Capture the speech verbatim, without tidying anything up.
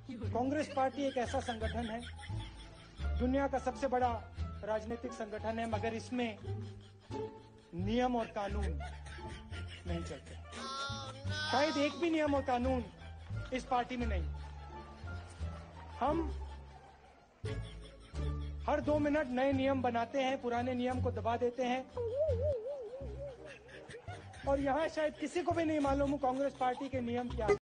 Congress party एक ऐसा संगठन है, दुनिया का सबसे बड़ा राजनीतिक संगठन है, मगर इसमें नियम और कानून नहीं चलते। शायद एक भी नियम और कानून इस पार्टी में नहीं। हम हर दो मिनट नए नियम बनाते हैं, पुराने नियम को दबा देते हैं, और यहां शायद किसी को भी नहीं मालूम कांग्रेस पार्टी के नियम क्या है।